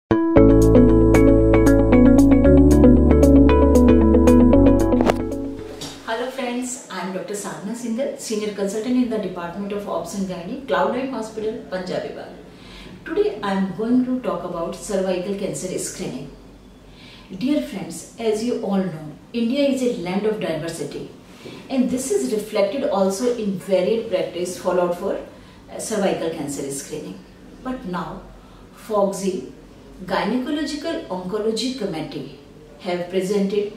Hello friends, I am Dr. Sadhna Sindel, Senior Consultant in the Department of Obs and Gynae, Cloudline Hospital, Punjab. Today I am going to talk about cervical cancer screening. Dear friends, as you all know, India is a land of diversity, and this is reflected also in varied practice followed for cervical cancer screening. But now, FOGSI, Gynecological Oncology Committee have presented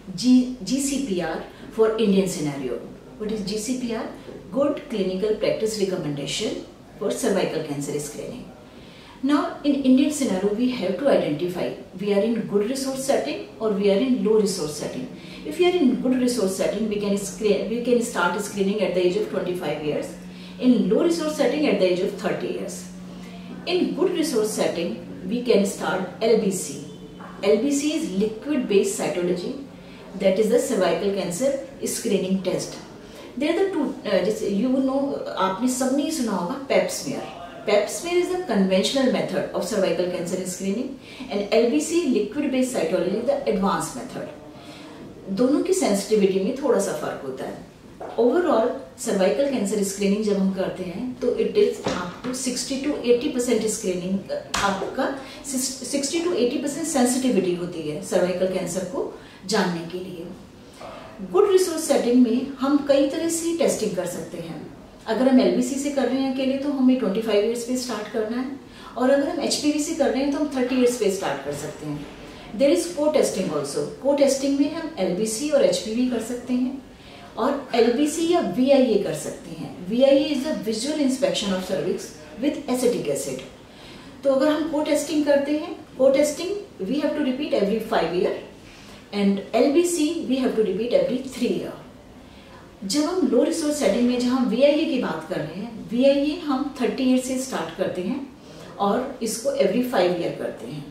GCPR for Indian scenario. What is GCPR? Good Clinical Practice Recommendation for cervical cancer screening. Now, in Indian scenario, we have to identify we are in good resource setting or we are in low resource setting. If we are in good resource setting, we can start screening at the age of 25 years. In low resource setting, at the age of 30 years. In good resource setting, we can start LBC. LBC is liquid based cytology. That is the cervical cancer screening test. There are the two, you know, आपने सबने सुना होगा Pap smear. Pap smear is the conventional method of cervical cancer screening, and LBC liquid based cytology is the advanced method. दोनों की sensitivity में थोड़ा सा फर्क होता है. ओवरऑल सर्वाइकल कैंसर स्क्रीनिंग जब हम करते हैं तो it is up to 60 to 80% screening, आपका 60 to 80% सेंसिटिविटी होती है सर्वाइकल कैंसर को जानने के लिए. गुड रिसोर्स सेटिंग में हम कई तरह से टेस्टिंग कर सकते हैं. अगर हम एलबीसी से कर रहे हैं अकेले तो हमें 25 ईयर्स पे स्टार्ट करना है, और अगर हम एचपीवी से कर रहे हैं तो हम 30 ईयर्स पे स्टार्ट कर सकते हैं. There is co testing also. Co testing में हम एलबीसी और एचपीवी कर सकते हैं, और LBC या VIA कर सकते हैं. VIA is the visual inspection of cervix with acetic acid. तो अगर हम को टेस्टिंग करते हैं, co testing we have to repeat every 5 year, and LBC we have to repeat every 3 year. जब हम लो रिसोर्स सेटिंग में जहाँ VIA की बात कर रहे हैं, VIA हम 30 ईयर से स्टार्ट करते हैं और इसको एवरी 5 ईयर करते हैं.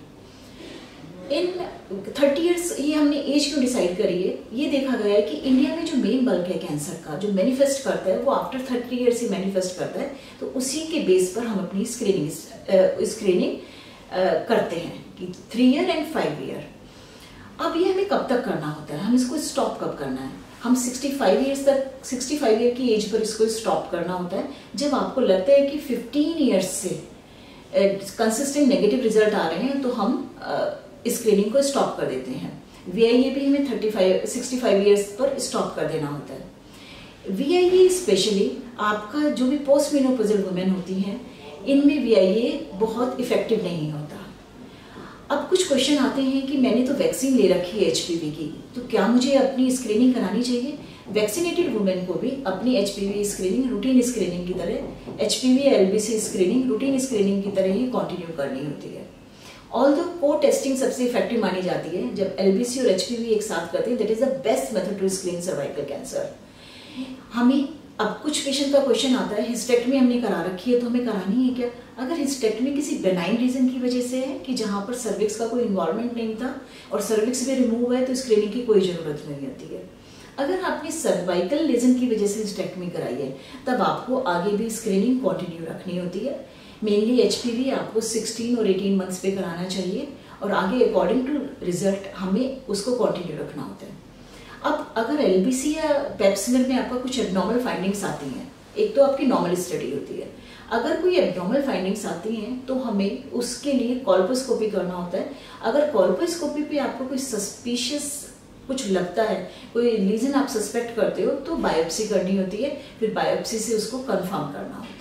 इन 30 ईयर्स ये हमने एज क्यों डिसाइड करी है? ये देखा गया है कि इंडिया में जो मेन बल्क है कैंसर का, जो मैनिफेस्ट करता है वो आफ्टर 30 ईयर्स ही मैनिफेस्ट करता है. तो उसी के बेस पर हम अपनी स्क्रीनिंग करते हैं कि 3 ईयर एंड 5 ईयर. अब ये हमें कब तक करना होता है, हम इसको स्टॉप कब करना है? हम 65 ईयर की एज पर इसको स्टॉप करना होता है. जब आपको लगता है कि 15 ईयर्स से कंसिस्टेंट नेगेटिव रिजल्ट आ रहे हैं तो हम स्क्रीनिंग को स्टॉप कर देते हैं. VIA भी हमें 65 ईयर्स पर स्टॉप कर देना होता है. VIA स्पेशली आपका जो भी पोस्ट मेनोपॉजल वुमेन होती हैं, इनमें VIA बहुत इफेक्टिव नहीं होता. अब कुछ क्वेश्चन आते हैं कि मैंने तो वैक्सीन ले रखी है HPV की, तो क्या मुझे अपनी स्क्रीनिंग करानी चाहिए? वैक्सीनेटेड वुमेन को भी अपनी HPV स्क्रीनिंग रूटीन स्क्रीनिंग की तरह, HPV या LBC स्क्रीनिंग रूटीन स्क्रीनिंग की तरह ही कंटिन्यू करनी होती है. ऑल्दो को टेस्टिंग सबसे इफेक्टिव मानी जाती है. जब LBC और HPV एक साथ करते हैं, that is the best method to screen cervical cancer. हमें अब कुछ पेशेंट का क्वेश्चन आता है, हिस्टेक्टमी हमने करा रखी है तो हमें करानी है क्या? अगर हिस्टेक्टमी किसी बेनाइन रीजन की वजह से है कि जहाँ पर सर्विक्स का कोई इन्वॉल्वमेंट नहीं था और सर्विक्स भी रिमूव है, तो स्क्रीनिंग की कोई जरूरत नहीं होती है. अगर आपने सर्वाइकल लीजन की वजह से हिस्टेक्टमी कराई है, तब आपको आगे भी स्क्रीनिंग कंटिन्यू रखनी होती है. मेनली HPV आपको 16 और 18 मंथ्स पे कराना चाहिए, और आगे अकॉर्डिंग टू रिजल्ट हमें उसको कंटिन्यू रखना होता है. अब अगर LBC या Pap smear में आपका कुछ एबनॉर्मल फाइंडिंग्स आती हैं, एक तो आपकी नॉर्मल स्टडी होती है. अगर कोई एबनॉर्मल फाइंडिंग्स आती हैं तो हमें उसके लिए कॉल्पोस्कोपी करना होता है. अगर कॉल्पोस्कोपी पे आपको कोई सस्पिशियस कुछ लगता है, कोई लीजन आप सस्पेक्ट करते हो, तो बायोप्सी करनी होती है. फिर बायोप्सी से उसको कंफर्म करना होता है.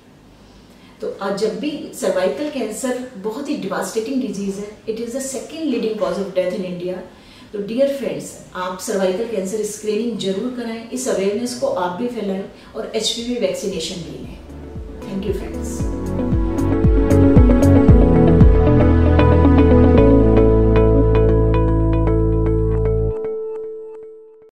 तो जब भी सर्वाइकल कैंसर बहुत ही डिवास्टेटिंग डिजीज है, it is the second leading cause of death in India. तो डियर फ्रेंड्स, आप सर्वाइकल कैंसर स्क्रीनिंग जरूर कराएं, इस अवेयरनेस को आप भी फैलाएं और HPV वैक्सीनेशन भी लें. Thank you friends.